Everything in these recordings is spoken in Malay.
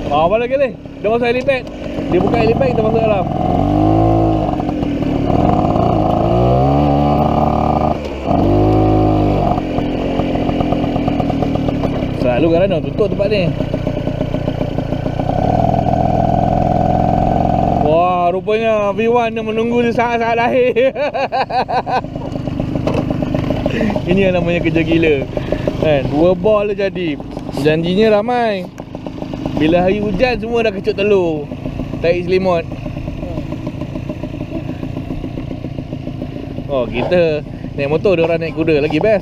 Balik lagi. Dia masuk helipad. Dia buka helipad, kita masuk dalam. Selalu kadang-kadang tutup tempat ni. Wah, rupanya V1 dia menunggu di saat-saat akhir. Ini yang namanya kerja gila kan, 2 ball dah jadi. Janjinya ramai. Bila hari hujan semua dah kecut telur, tarik selimut. Oh, kita naik motor, dia orang naik kuda lagi best.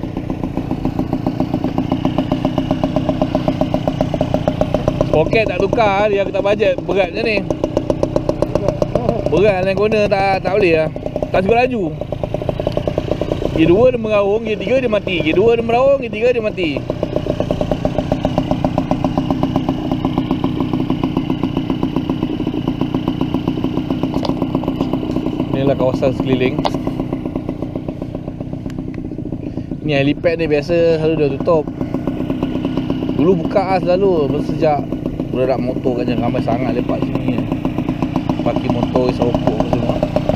Poket tak tukar, dia aku tak bajet. Berat je ni. Berat naik guna tak boleh lah. Tak suka laju. Gear 2 dia meraung, Gear 3 dia mati. Gear 2 dia meraung, Gear 3 dia mati. Inilah kawasan sekeliling. Ni helipad ni biasa selalu dia tutup. Dulu buka selalu, sejak budak motor kan, ramai sangat lepak sini. Parking motor, isau rokok semua.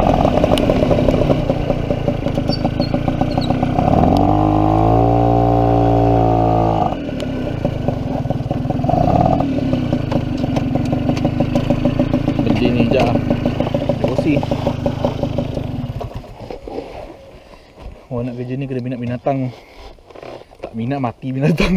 Benda ni je lah. Emosi. Orang nak kerja ni kena minat binatang. Tak minat mati binatang.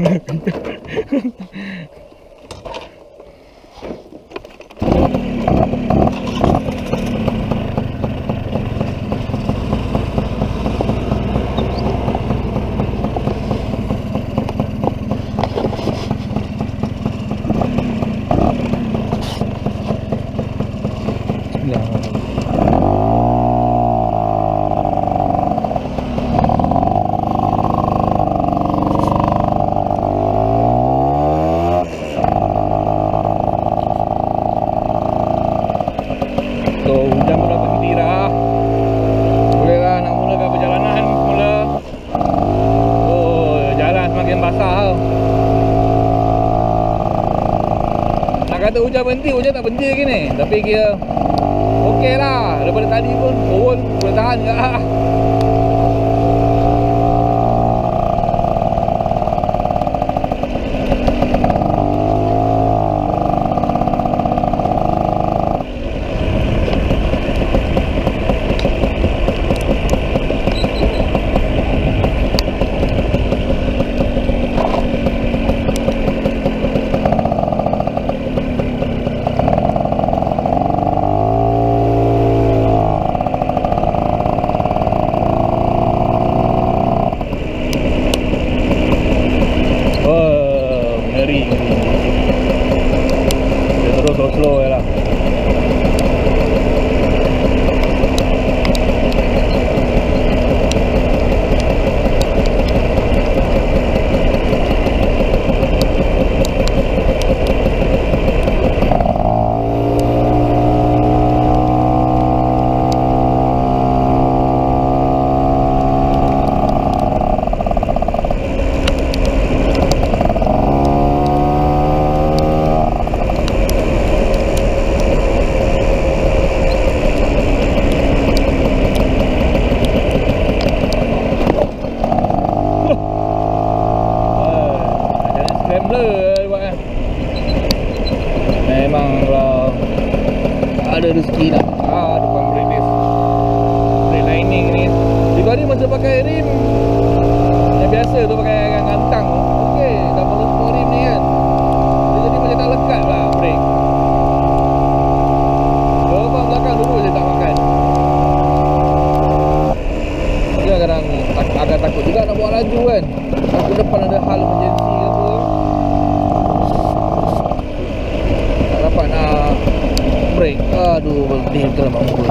Kata hujan berhenti, hujan tak berhenti lagi ni. Tapi kira okey lah. Daripada tadi pun turun boleh tahan juga lah. Slow je lah. Memang kalau ada rezeki nak depan berinis brake lining ni. Jika ni macam pakai rim yang biasa tu, pakai gantang tu, okey, dah baru semua rim ni kan, dia jadi macam tak lekat lah brake. Gerbang belakang dulu je tak makan. Dia kadang agak takut juga nak buat laju kan, takut depan ada hal emergency ke apa, tak dapat nak brake. Aduh, berhenti betul lah mampu.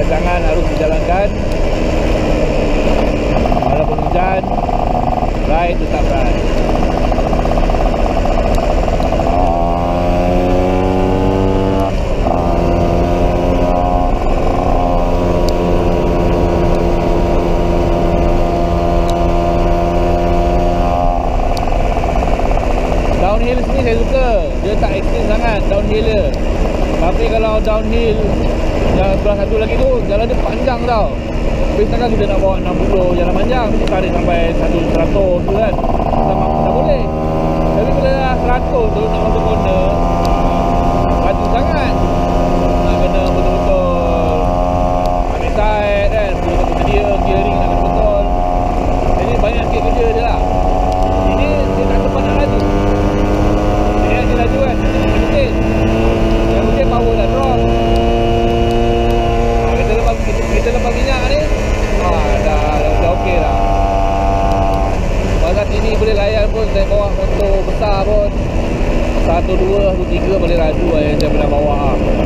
Rancangan harus dijalankan walaupun hujan. Ride tetap ride. Downhill sini saya suka. Dia tak ekstrim sangat downhill dia. Tapi kalau downhill yang sebelah satu lagi tu, jalan dia panjang tau. Tapi sekarang kita nak bawa 60 jalan panjang, mesti tarik sampai 100 tu kan. Tak boleh. Tapi bila dah 100 tu nak masuk corner, laju sangat. Nak kena betul-betul ambil side kan, betul-betul sedia, gearing nak kena betul. Jadi banyak sikit kerja je lah. Ini dia tak sempat nak laju. Dia laju kan, sedikit. Yang mungkin power dah drop. Kita lepas minyak ni, dah okey lah. Masa sini boleh layan pun, saya bawa motor besar pun 1, 2, 3 boleh laju lah yang saya pernah bawa.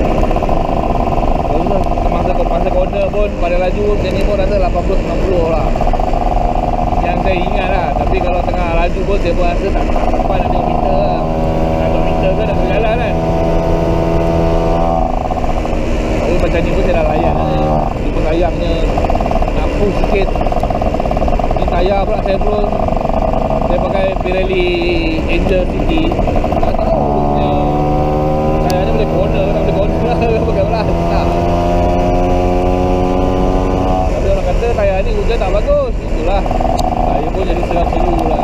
Masa corner pun pada laju macam ni pun rasa 80-90 lah yang saya ingat lah. Tapi kalau tengah laju pun saya pun rasa tak sempat nak tengok meter lah. Nak tengok meter ke nak berjalan kan. Tapi macam ni pun saya dah layan lah. Cuma sayangnya nak push sikit. Ni tayar pula saya pun, saya pakai Pirelli Angel City. Tak tahu punya tayarnya boleh corner ke tak boleh corner lah. Pakai belas tak. Tapi orang kata tayar ni hujan tak bagus. Itulah, saya pun jadi seram-seru lah.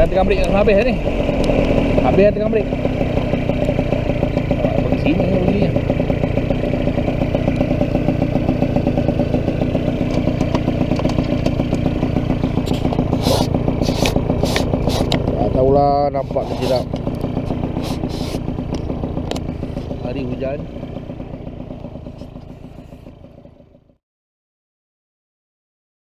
tengah break nak habis ni. Habis tengah break. Pergi sini begini. Tak tahulah nampak ke tidak. Hari hujan.